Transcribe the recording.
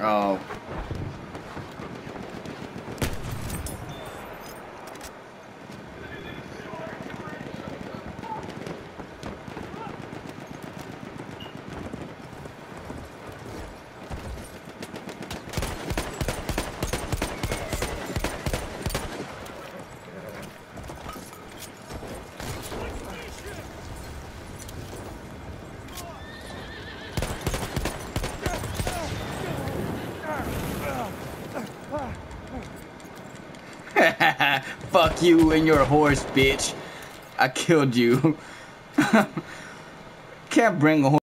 Oh. Fuck you and your horse, bitch. I killed you. Can't bring a horse.